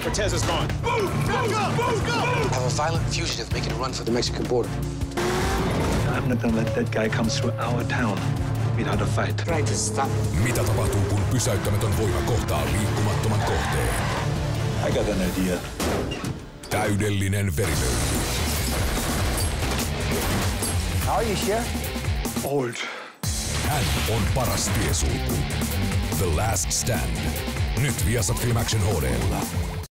Cortez is gone. Move! Go! I have a violent fugitive making a run for the Mexican border. I'm not gonna let that guy come through our town without a fight. Try to stop. Mitä tapahtuu, kun pysäyttämätön voima kohtaa liikkumattoman kohteen? I got an idea. Täydellinen verilöyly. How are you, Sheriff? Old. Hän on paras tiesulku. The Last Stand. Nyt Viasat Film Action HD:llä.